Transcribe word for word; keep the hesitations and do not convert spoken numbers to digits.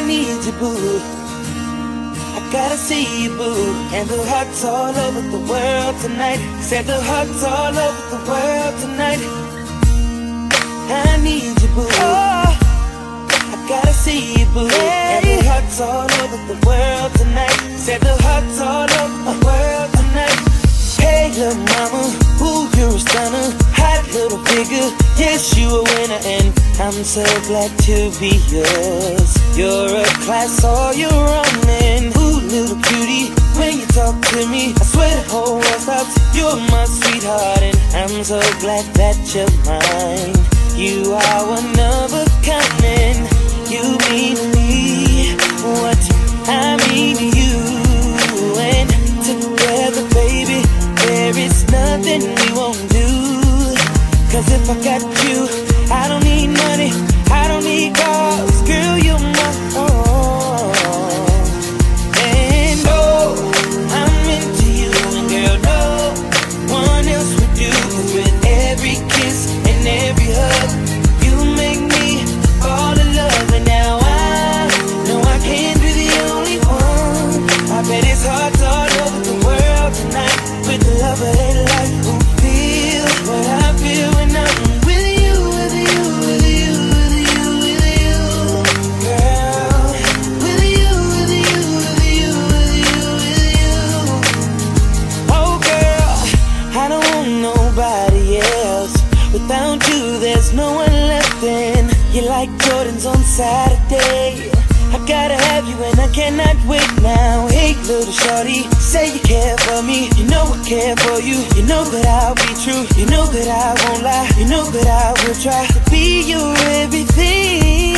need you, boo. I gotta see you, boo. And the hearts all over the world tonight. Said the hearts all over the world tonight. I need you, boo. Oh, I gotta see you, boo. Hey. And the hearts all over the world tonight. Said the hearts all over the world tonight. Hey, little mama, ooh, you're a stunner. Hot little figure, yes, you a winner. And I'm so glad to be yours. You're a class all your own. And ooh, little cutie, when you talk to me, I swear the whole world stops. You're my sweetheart, and I'm so glad that you're mine. You are one of a kind, and you mean to me what I mean to you. And together, baby, there is nothing we won't do. Cause if I got you, I don't need money, I don't need cars. Girl, you're my own. And oh, I'm into you, and girl, no one else would do. Cause with every kiss and every hug, you make me fall in love. And now I know I can't be the only one. I bet it's hearts all over the world tonight. With the love of their life, who feel what I feel when I'm with you, with you, with you, with you, with you, girl. With you, with you, with you, with you, with you. Oh girl, I don't want nobody else. Without you, there's no one left. And you're like Jordans on Saturday. I gotta have you and I cannot wait now. Hey little shorty, say you care for me. You know I care for you. You know that I'll be true. You know that I won't lie. You know that I will try to be your everything.